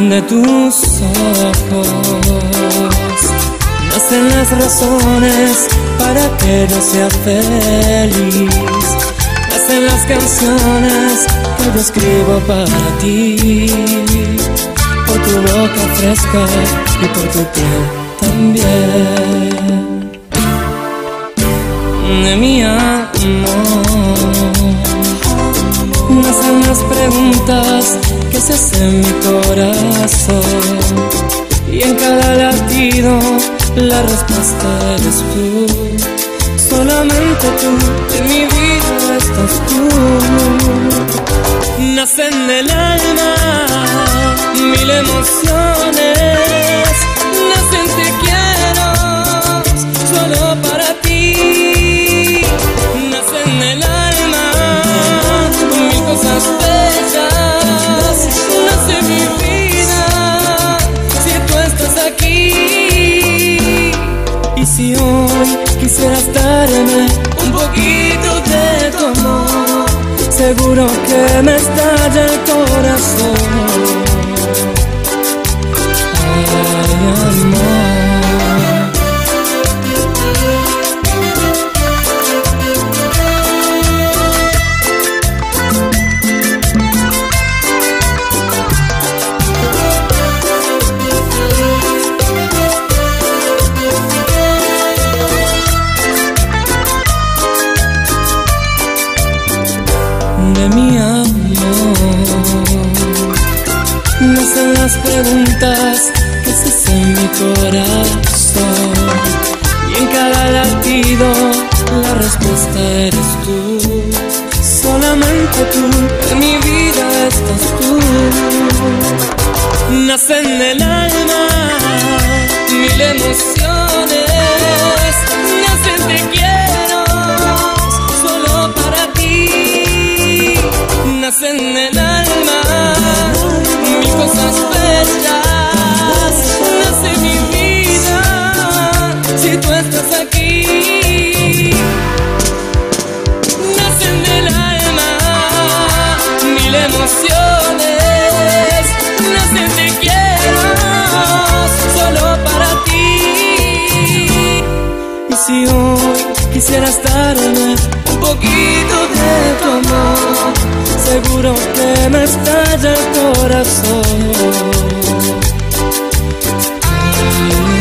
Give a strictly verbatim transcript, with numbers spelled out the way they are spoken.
De tus ojos nacen las razones para que yo sea feliz. Nacen las canciones que yo escribo para ti, por tu boca fresca y por tu piel también. De mi amor nacen las preguntas que se hace en mi corazón, y en cada latido la respuesta eres tú. Solamente tú, en mi vida estás tú. Nacen del alma mil emociones, nacen te quiero solo para ti. Nacen del alma mil cosas bellas, nace mi vida si tú estás aquí. Y si hoy quisieras darme un poquito de tu amor, seguro que me estalla el corazón. Ay, amor. De mi amor nacen las preguntas que se hacen en mi corazón, y en cada latido la respuesta eres tú. Solamente tú, en mi vida estás tú. Nacen del alma mil emociones, nacen te quiero solo para ti. Nacen del alma mil cosas bellas, nace mi vida si tú estás aquí. Nacen del alma mil emociones, nacen te quiero solo para ti. Y si hoy quisieras darme un poquito de tu amor, seguro que me estalla el corazón. Ay,